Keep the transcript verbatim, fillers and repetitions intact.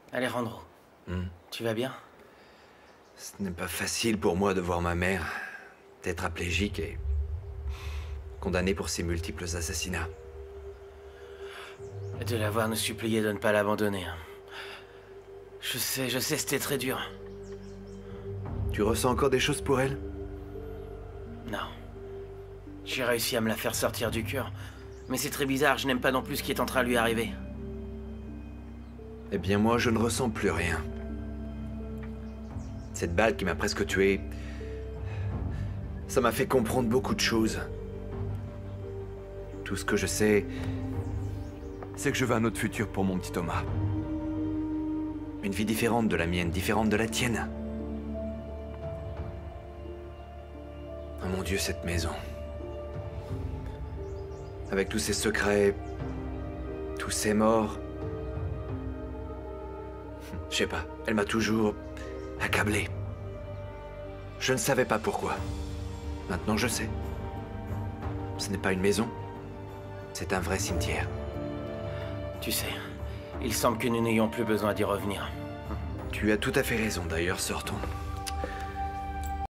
Alejandro, Hmm. tu vas bien? Ce n'est pas facile pour moi de voir ma mère tétraplégique et condamnée pour ses multiples assassinats. De la voir nous supplier de ne pas l'abandonner. Je sais, je sais, c'était très dur. Tu ressens encore des choses pour elle? Non. J'ai réussi à me la faire sortir du cœur. Mais c'est très bizarre, je n'aime pas non plus ce qui est en train de lui arriver. Eh bien moi, je ne ressens plus rien. Cette balle qui m'a presque tué, ça m'a fait comprendre beaucoup de choses. Tout ce que je sais, C'est que je veux un autre futur pour mon petit Thomas. une vie différente de la mienne, différente de la tienne. Oh mon Dieu, cette maison. Avec tous ces secrets, tous ces morts. Je sais pas, elle m'a toujours accablé. Je ne savais pas pourquoi. Maintenant je sais. Ce n'est pas une maison, c'est un vrai cimetière. Tu sais, il semble que nous n'ayons plus besoin d'y revenir. Tu as tout à fait raison, d'ailleurs, sortons.